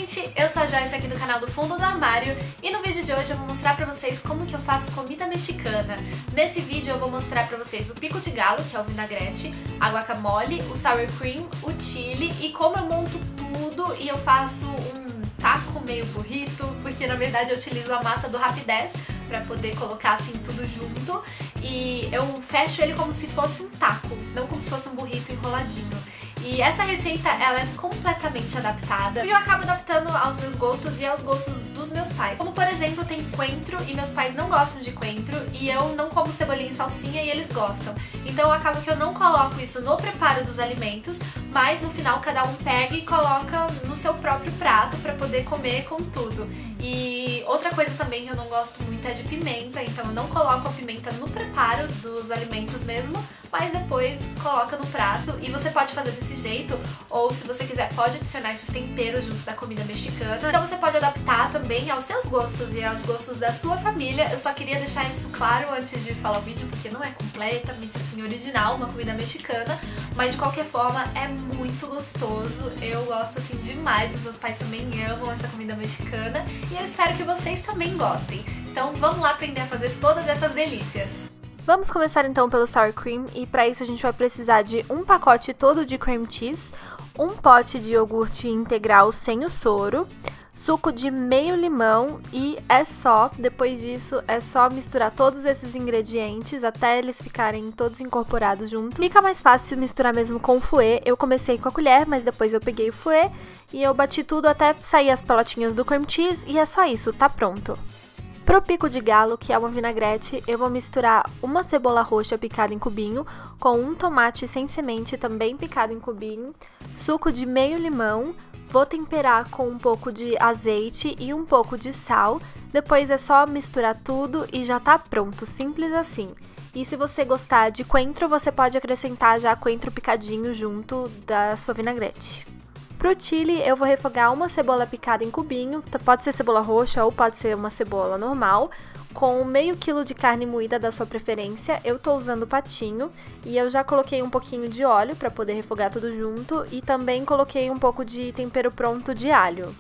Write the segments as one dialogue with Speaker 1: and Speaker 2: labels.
Speaker 1: gente, eu sou a Joyce aqui do canal do Fundo do Armário e no vídeo de hoje eu vou mostrar pra vocês como que eu faço comida mexicana. Nesse vídeo eu vou mostrar pra vocês o pico de galo, que é o vinagrete, a guacamole, o sour cream, o chili e como eu monto tudo e eu faço um taco meio burrito, porque na verdade eu utilizo a massa do Rapidez pra poder colocar assim tudo junto e eu fecho ele como se fosse um taco, não como se fosse um burrito enroladinho. E essa receita, ela é completamente adaptada e eu acabo adaptando aos meus gostos e aos gostos dos meus pais. Como, por exemplo, tem coentro e meus pais não gostam de coentro e eu não como cebolinha e salsinha e eles gostam. Então acaba que eu não coloco isso no preparo dos alimentos, mas no final cada um pega e coloca no seu próprio prato pra poder comer com tudo. E outra coisa também que eu não gosto muito é de pimenta, então eu não coloco a pimenta no preparo dos alimentos mesmo, mas depois coloca no prato e você pode fazer desse jeito, ou se você quiser pode adicionar esses temperos junto da comida mexicana. Então você pode adaptar também aos seus gostos e aos gostos da sua família. Eu só queria deixar isso claro antes de falar o vídeo, porque não é completamente assim original uma comida mexicana, mas de qualquer forma é muito gostoso. Eu gosto assim demais, os meus pais também amam essa comida mexicana e eu espero que vocês também gostem. Então vamos lá aprender a fazer todas essas delícias.
Speaker 2: Vamos começar então pelo sour cream e para isso a gente vai precisar de um pacote todo de cream cheese, um pote de iogurte integral sem o soro, suco de meio limão e depois disso é só misturar todos esses ingredientes até eles ficarem todos incorporados juntos. Fica mais fácil misturar mesmo com o fouet. Eu comecei com a colher, mas depois eu peguei o fouet e eu bati tudo até sair as pelotinhas do cream cheese e é só isso, tá pronto. Pro pico de galo, que é uma vinagrete, eu vou misturar uma cebola roxa picada em cubinho com um tomate sem semente também picado em cubinho, suco de meio limão, vou temperar com um pouco de azeite e um pouco de sal, depois é só misturar tudo e já tá pronto, simples assim. E se você gostar de coentro, você pode acrescentar já coentro picadinho junto da sua vinagrete. Pro chili, eu vou refogar uma cebola picada em cubinho, pode ser cebola roxa ou pode ser uma cebola normal, com meio quilo de carne moída da sua preferência. Eu tô usando patinho e eu já coloquei um pouquinho de óleo para poder refogar tudo junto e também coloquei um pouco de tempero pronto de alho.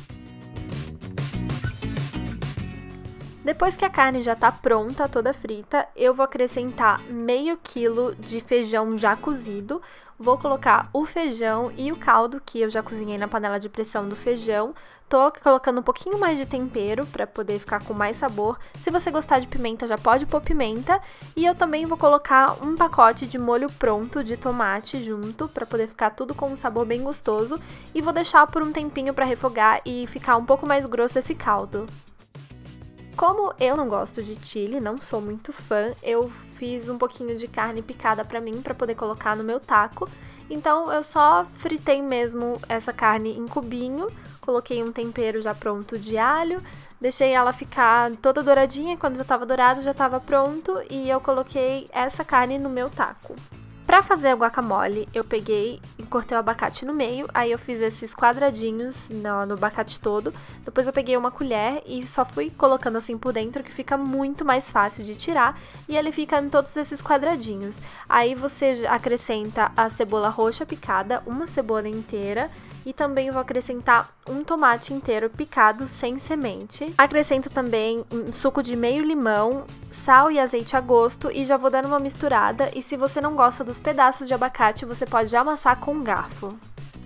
Speaker 2: Depois que a carne já tá pronta, toda frita, eu vou acrescentar meio quilo de feijão já cozido, vou colocar o feijão e o caldo que eu já cozinhei na panela de pressão do feijão, tô colocando um pouquinho mais de tempero para poder ficar com mais sabor. Se você gostar de pimenta, já pode pôr pimenta, e eu também vou colocar um pacote de molho pronto de tomate junto, para poder ficar tudo com um sabor bem gostoso, e vou deixar por um tempinho para refogar e ficar um pouco mais grosso esse caldo. Como eu não gosto de chili, não sou muito fã, eu fiz um pouquinho de carne picada pra mim, pra poder colocar no meu taco. Então eu só fritei mesmo essa carne em cubinho, coloquei um tempero já pronto de alho, deixei ela ficar toda douradinha, quando já tava dourado já tava pronto e eu coloquei essa carne no meu taco. Pra fazer a guacamole, eu peguei e cortei o abacate no meio, aí eu fiz esses quadradinhos no abacate todo, depois eu peguei uma colher e só fui colocando assim por dentro, que fica muito mais fácil de tirar, e ele fica em todos esses quadradinhos. Aí você acrescenta a cebola roxa picada, uma cebola inteira, e também vou acrescentar um tomate inteiro picado sem semente. Acrescento também um suco de meio limão, sal e azeite a gosto e já vou dando uma misturada. E se você não gosta dos pedaços de abacate, você pode já amassar com um garfo.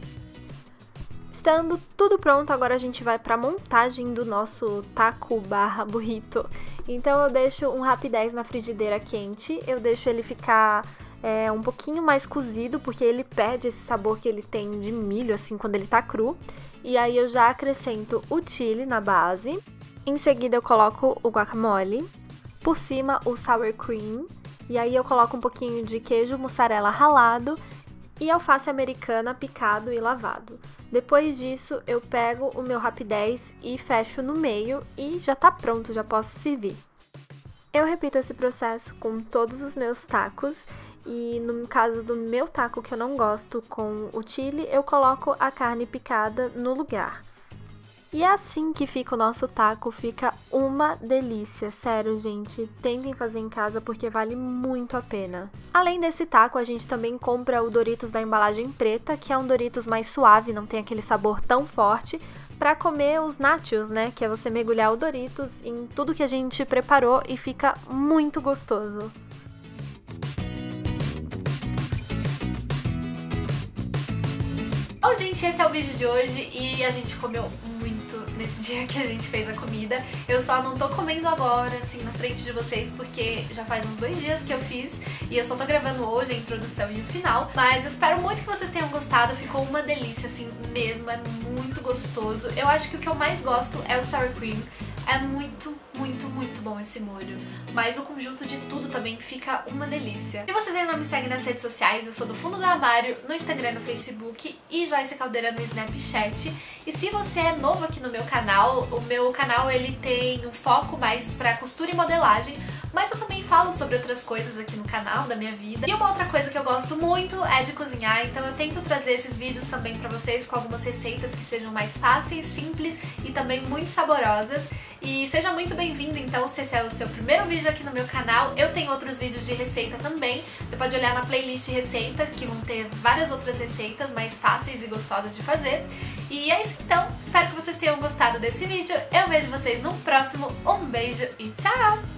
Speaker 2: Estando tudo pronto, agora a gente vai para a montagem do nosso taco barra burrito. Então eu deixo um Rapidez na frigideira quente, eu deixo ele ficar um pouquinho mais cozido, porque ele perde esse sabor que ele tem de milho, assim, quando ele tá cru. E aí eu já acrescento o chili na base. Em seguida eu coloco o guacamole. Por cima o sour cream. E aí eu coloco um pouquinho de queijo mussarela ralado e alface americana picado e lavado. Depois disso eu pego o meu Rapidez e fecho no meio e já tá pronto, já posso servir. Eu repito esse processo com todos os meus tacos. E no caso do meu taco que eu não gosto com o chili, eu coloco a carne picada no lugar. E é assim que fica o nosso taco, fica uma delícia, sério gente, tentem fazer em casa porque vale muito a pena. Além desse taco, a gente também compra o Doritos da embalagem preta, que é um Doritos mais suave, não tem aquele sabor tão forte, pra comer os nachos, né? Que é você mergulhar o Doritos em tudo que a gente preparou e fica muito gostoso.
Speaker 1: Bom, gente, esse é o vídeo de hoje e a gente comeu muito nesse dia que a gente fez a comida. Eu só não tô comendo agora, assim, na frente de vocês, porque já faz uns 2 dias que eu fiz e eu só tô gravando hoje a introdução e o final. Mas eu espero muito que vocês tenham gostado, ficou uma delícia, assim, mesmo, é muito gostoso. Eu acho que o que eu mais gosto é o sour cream. É muito, muito, muito bom esse molho. Mas o conjunto de tudo também fica uma delícia. Se vocês ainda não me seguem nas redes sociais, eu sou do Fundo do Armário, no Instagram, no Facebook e Joyce Caldeira no Snapchat. E se você é novo aqui no meu canal, o meu canal ele tem um foco mais pra costura e modelagem, mas eu também falo sobre outras coisas aqui no canal, da minha vida. E uma outra coisa que eu gosto muito é de cozinhar, então eu tento trazer esses vídeos também pra vocês com algumas receitas que sejam mais fáceis, simples e também muito saborosas. E seja muito bem-vindo, então, se esse é o seu primeiro vídeo aqui no meu canal. Eu tenho outros vídeos de receita também. Você pode olhar na playlist receitas, que vão ter várias outras receitas mais fáceis e gostosas de fazer. E é isso então, espero que vocês tenham gostado desse vídeo. Eu vejo vocês no próximo. Um beijo e tchau!